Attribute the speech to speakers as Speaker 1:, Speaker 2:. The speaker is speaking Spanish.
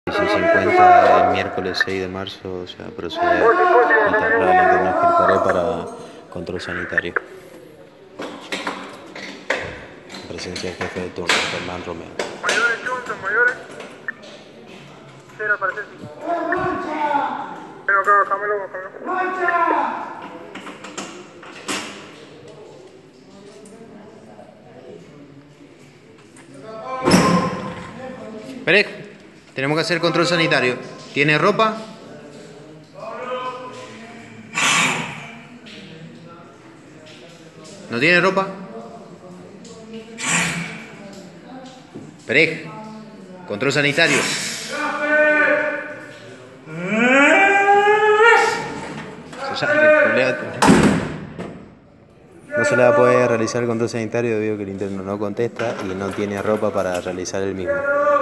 Speaker 1: 50 el miércoles 6 de marzo, o sea, proceder a trasladar al interno Gilparé para control sanitario. En presencia del jefe de turno, Germán Romeo.
Speaker 2: Mayores Johnson, mayores. Cero para Ceci. Ven acá, bájamelo, bájamelo.
Speaker 1: Pérez, tenemos que hacer control sanitario. ¿Tiene ropa? ¿No tiene ropa? Pérez, control sanitario. No se le va a poder realizar el control sanitario debido a que el interno no contesta y no tiene ropa para realizar el mismo.